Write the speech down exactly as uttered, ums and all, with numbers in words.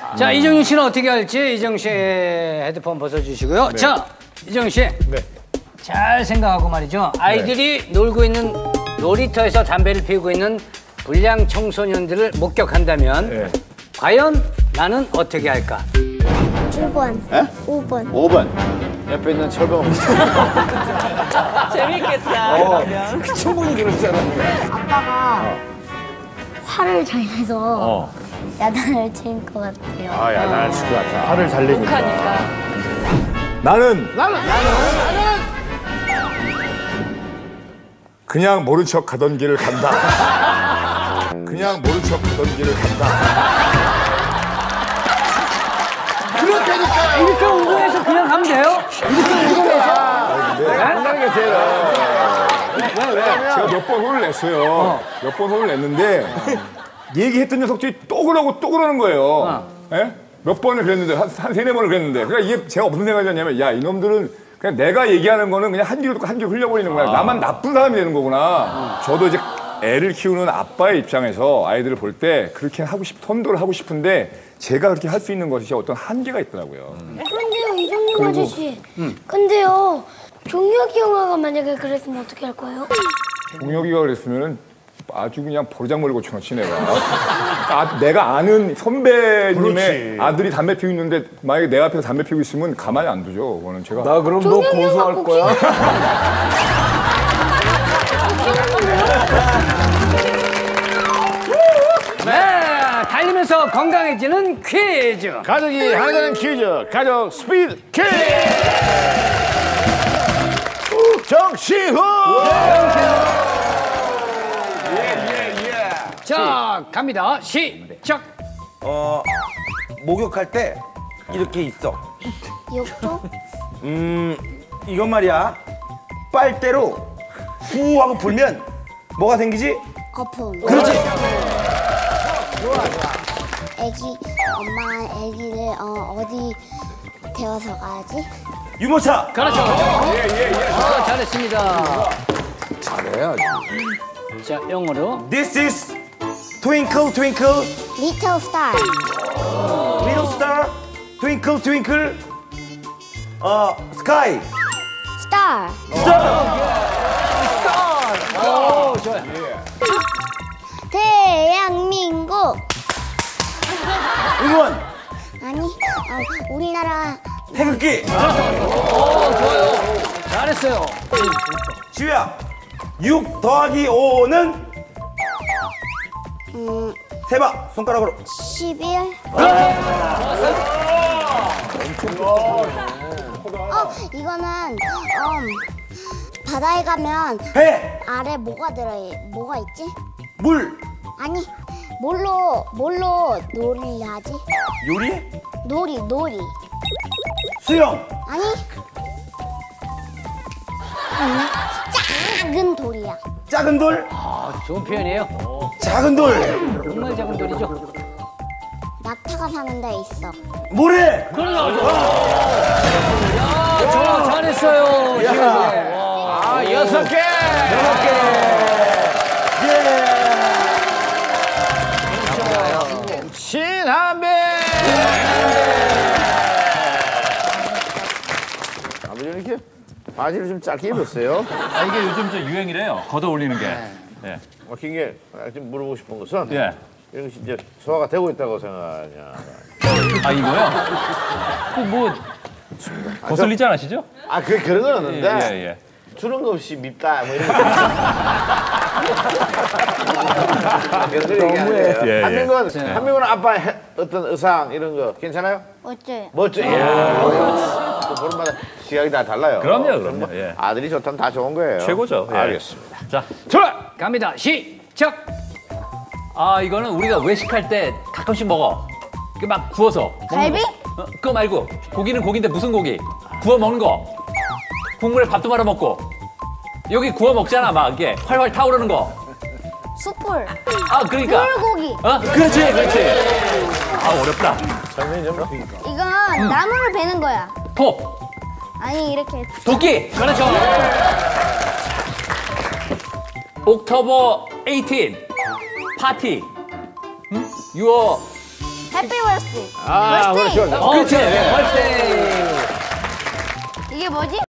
자, 이정윤 씨는 어떻게 할지 이정 씨 헤드폰 벗어주시고요. 네. 자, 이정 씨. 네. 잘 생각하고 말이죠. 아이들이 네. 놀고 있는 놀이터에서 담배를 피우고 있는 불량 청소년들을 목격한다면 네. 과연 나는 어떻게 할까? 오 번. 에? 오 번. 오 번. 옆에 있는 철범. 재밌겠다. 어, 충분히 그러잖아. 아빠가 어. 화를 잘 내서 어. 야단을 칠 것 같아요. 아, 야단을 칠 것 같아. 화를 잘 내니까. 하니까. 나는 나는 나는 그냥 모른 척 가던 길을 간다. 그냥 모른 척 가던 길을 간다. 그렇다니까요. 이렇게 운동해서 그냥 가면 돼요? 이렇게 운동해서? 안 가는 게 제일. 왜, 왜? 제가 몇 번 혼을 냈어요. 어. 몇 번 혼을 냈는데 얘기했던 녀석들이 또 그러고 또 그러는 거예요. 어. 예? 몇 번을 그랬는데 한, 한 세네 번을 그랬는데 그러니까 이게 제가 무슨 생각이었냐면 야 이놈들은 그냥 내가 얘기하는 거는 그냥 한 귀로 듣고 한 귀로 흘려버리는 거야. 아. 나만 나쁜 사람이 되는 거구나. 음. 저도 이제 애를 키우는 아빠의 입장에서 아이들을 볼 때 그렇게 하고 싶, 선도를 하고 싶은데 제가 그렇게 할 수 있는 것이 어떤 한계가 있더라고요. 음. 그런데요, 이정용 아저씨. 음. 근데요, 종혁이 형아가 만약에 그랬으면 어떻게 할 거예요? 종혁이가 그랬으면은 아주 그냥 버르장머리 고쳐놓지 내가. 아, 내가 아는 선배님의 그렇지. 아들이 담배 피우고 있는데 만약에 내 앞에서 담배 피우고 있으면 가만히 안 두죠. 그거는 제가. 나 그럼 너 고소할 거야? 네, 달리면서 건강해지는 퀴즈. 가족이 하나 되는 퀴즈. 가족 스피드 퀴즈. 정시훈. 자, 갑니다. 시작. 어, 목욕할 때 이렇게 있어. 욕조? 음, 이건 말이야. 빨대로 후 하고 불면 뭐가 생기지? 거품. 그렇지. 애기, 엄마 애기를 어, 어디 데워서 가야지? 유모차. 그렇죠. 예, 예, 예. 아, 잘했습니다. 잘해야지. 자, 영어로. This is twinkle twinkle Little Star. little star twinkle twinkle 어 sky. Star. 오, 좋아요. 대한민국. 응원. 아니, 어, 우리나라 태극기. 오, 좋아요. 잘했어요. 지우야. 육 더하기 오는 음, 세봐 손가락으로. 십일. 어, 이거는 음, 바다에 가면 배. 아래 뭐가 들어 뭐가 있지? 물. 아니, 뭘로 뭘로 놀이를 하지? 요리. 놀이, 놀이. 수영. 아니, 음, 작은 돌이야. 작은 돌. 아, 좋은 표현이에요. 작은 돌. 정말 작은 돌이죠. 낙타가 사는 데 있어. 모래. 그러죠. 야, 좋아, 잘했어요. 야. 아, 여섯 개. 여섯 개. 예. 신한배. 아버지는 이렇게 바지를 좀 짧게 입었어요. 아, 이게 요즘 저 유행이래요. 걷어 올리는 게. 네. 어, 킹게 좀 물어보고 싶은 것은 예. 이런 것이 이제 소화가 되고 있다고 생각하냐. 아, 이거요? 그 뭐 거슬리지 않으시죠? 아, 그 그런 건 없는데. 예, 예, 예. 주는 거 없이 밉다 뭐 이런 거. 그런 거 얘기하는데요. 예, 예. 한민군, 한민군 아빠 해, 어떤 의상 이런 거 괜찮아요? 멋져요. 멋져. 예. 또 보름마다 시각이 다 달라요. 그럼요, 그럼요. 예. 아들이 좋다면 다 좋은 거예요. 최고죠. 예. 알겠습니다. 자, 좋아, 갑니다. 시작. 아, 이거는 우리가 외식할 때 가끔씩 먹어. 이게 막 구워서. 갈비? 어, 그거 말고 고기는 고기인데 무슨 고기? 구워 먹는 거. 국물에 밥도 말아 먹고. 여기 구워 먹잖아, 막 이게 활활 타오르는 거. 숯불. 아, 그러니까. 불고기. 어, 그렇지, 그렇지. 아, 어렵다. 설명이 좀 그러니까. 이건 나무를 베는 거야. 톱, 아니, 이렇게. 도끼. 그렇죠. 옥토버 에이틴 파티. 응? 유어 해피 버스데이. 아, 버스데이. 그렇죠. 어, 그렇지. 벌스데이. 이게 뭐지?